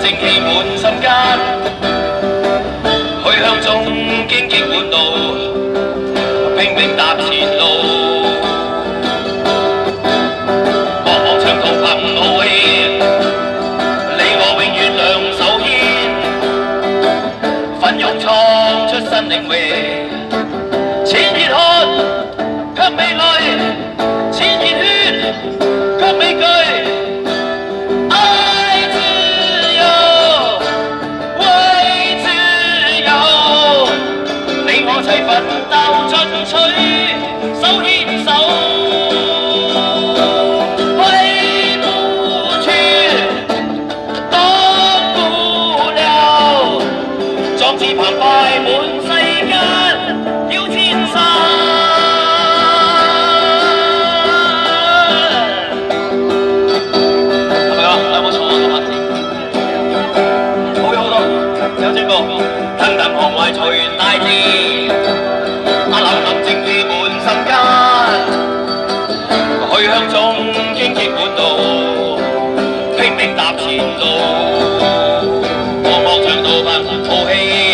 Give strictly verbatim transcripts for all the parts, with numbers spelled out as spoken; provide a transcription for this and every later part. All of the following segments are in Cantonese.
正氣滿心間，去向中荊棘滿路，拼命踏前路。茫茫長途憑傲氣，你我永遠兩手牽，奮勇創出新領域。錢熱汗，卻未累；錢熱血，卻未懼。愛自由，為自由，你我齊奮鬥進取，手牽手，揮不去，擋不了，壯志澎湃滿世間。要千山，係咪啊？有冇錯啊？個拍子好咗好多，有進步。騰騰航懷隨大志，啊林林正氣滿心間，去向中荊棘滿路，拼命踏前路，茫茫長途憑傲氣。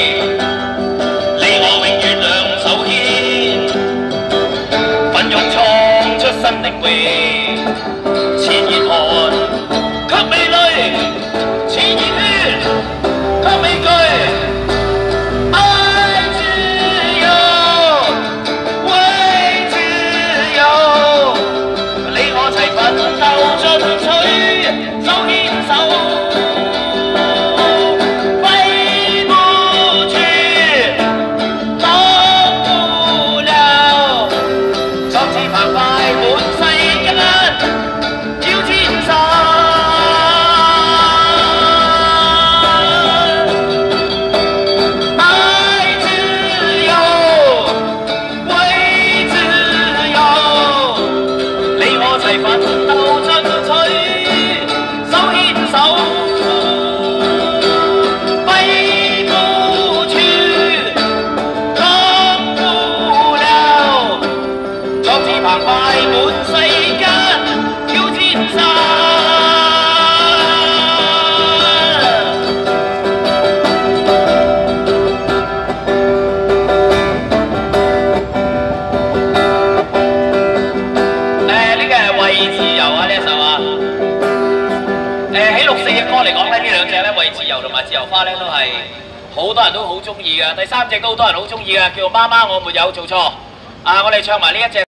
新領域，錢熱汗，卻未累；錢熱血，卻未懼。愛自由，為自由，你我齊奮鬥進取，手牽手。嚟講咧，呢兩隻咧為自由同埋自由花咧都係好多人都好中意嘅。第三隻都好多人好中意嘅，叫做媽媽我沒有做錯。啊，我哋唱埋呢一隻。